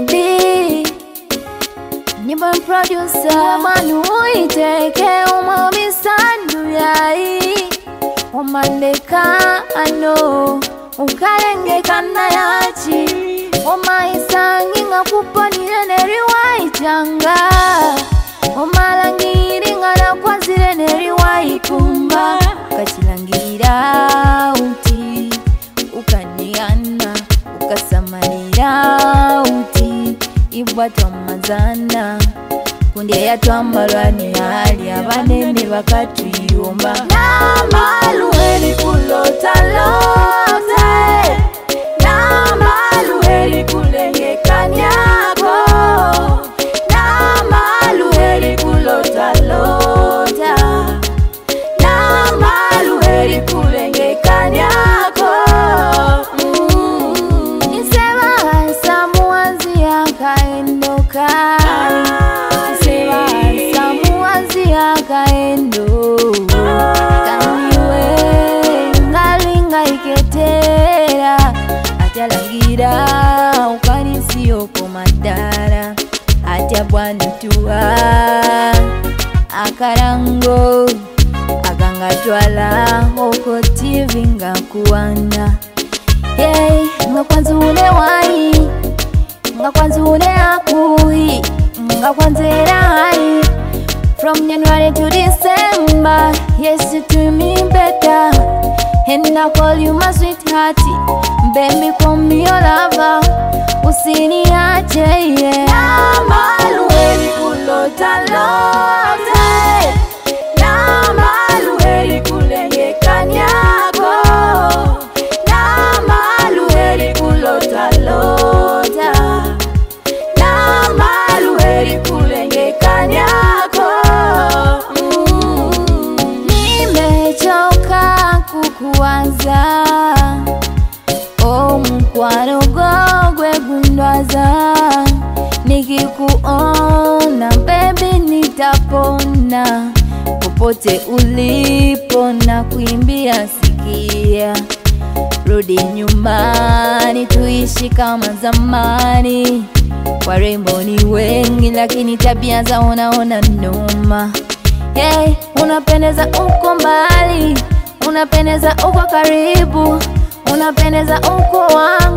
B Nyimbo producer Manu iteke umabisandu yai Omandeka ano Ukalenge kana yachi Omaisangi ngakuponi neriwa ichanga Omalangiri ngana kwanzire neriwa ikumba Kachilangira uti Ukaniana Ukasamalira uti Ibwatu amazana Kundi ya tuambalwani hali abanene bakatuyomba Namalu heli kulota lote Namalu heli kulenge kanyako Namalu heli kulota lota Namalu heli kulenge kanyako Nisema samuanzi ya kaendoka Kaendo Kaniwe Ngalinga iketera Atalangira Ukanisi oko madara Atabwantua Akarango Agangatwala Oko TV ngakuana Hey Ngakwanzune wai Ngakwanzune akuhi Ngakwanzera hai From January to December, yes you treat me better. And I call you my sweethearty, baby call me your lover. Usiniache yeah. Namalu heli kulota lote, Namalu heli kulenge kanyako, Namalu heli kulota lota, Namalu heli kulenge kanyako. Kukuwaza Omukwano gogwe gundwaza Nikikuona baby nitapona Popote ulipo na kuimbia sikia Rudi nyumbani tuishi kama zamani Warembo ni wengi lakini tabia za unaona noma Hey, unapendeza uko mbali Unapendeza uko karibu Unapendeza uko wangu